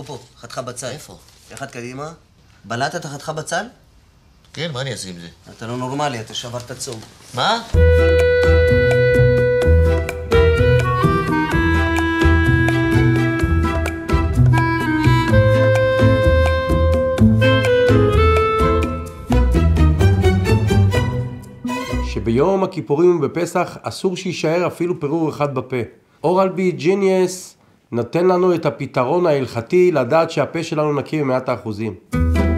פה, חתך בצל. איפה? אחד קדימה. בלעת את החתך בצל? כן, מה אני אעשה עם זה? אתה לא נורמלי, אתה שברת צום. מה? שביום הכיפורים ובפסח אסור שישאר אפילו פירור אחד בפה. אורל בי ג'יניוס נותן לנו את הפתרון ההלכתי לדעת שהפה שלנו נקי ב100%.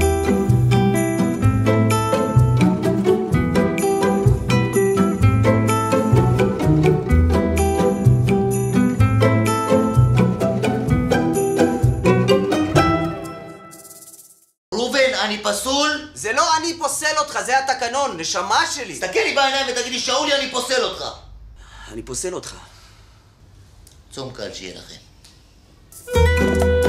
ראובן, אני פסול? זה לא אני פוסל אותך, זה התקנון, נשמה שלי. תסתכל לי בעיניים ותגיד לי, שאולי, אני פוסל אותך. אני פוסל אותך. צום קל שיהיה לכם.